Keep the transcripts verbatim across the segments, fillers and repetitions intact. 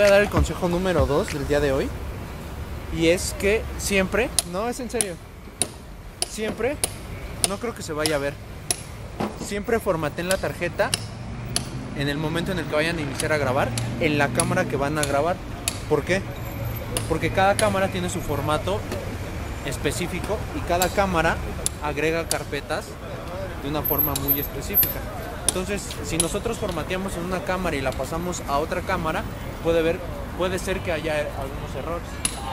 a dar el consejo número dos del día de hoy. Y es que siempre, no es en serio, siempre, no creo que se vaya a ver, siempre formateen la tarjeta en el momento en el que vayan a iniciar a grabar en la cámara que van a grabar. ¿Por qué? Porque cada cámara tiene su formato específico y cada cámara agrega carpetas de una forma muy específica. Entonces, si nosotros formateamos en una cámara y la pasamos a otra cámara, puede ver, puede ser que haya algunos errores.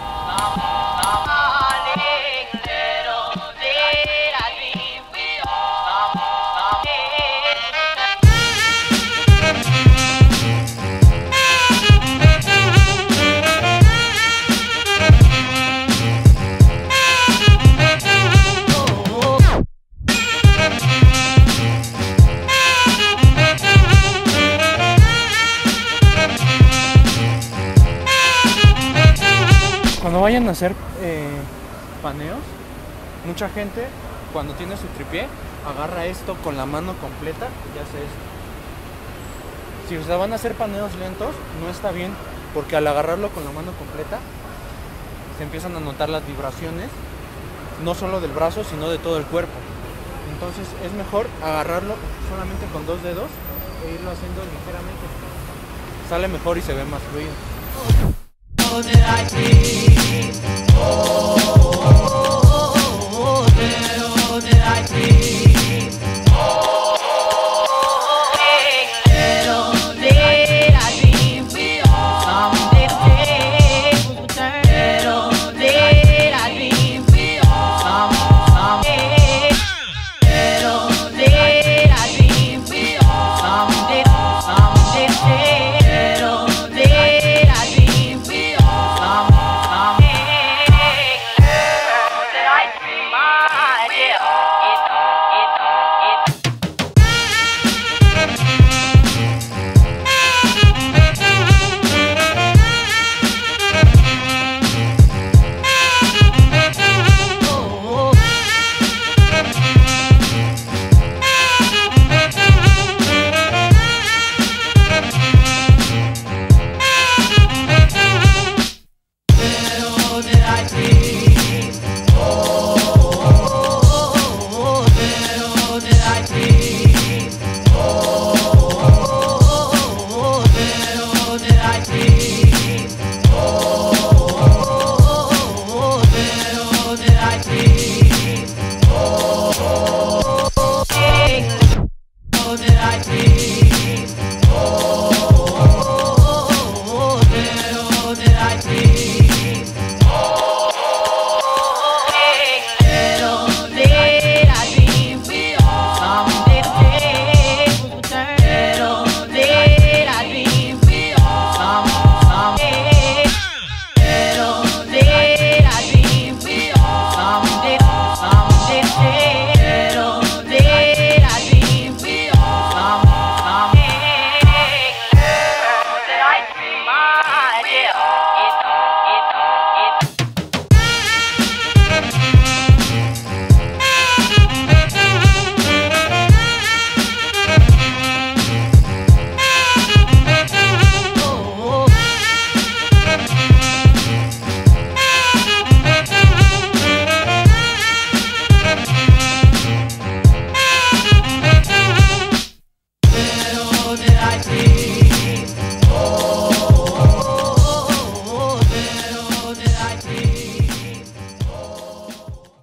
Cuando vayan a hacer eh, paneos, mucha gente cuando tiene su tripié agarra esto con la mano completa y hace esto. Si ustedes van a hacer paneos lentos, no está bien, porque al agarrarlo con la mano completa se empiezan a notar las vibraciones, no solo del brazo, sino de todo el cuerpo. Entonces es mejor agarrarlo solamente con dos dedos e irlo haciendo ligeramente. Sale mejor y se ve más fluido. Did I dream?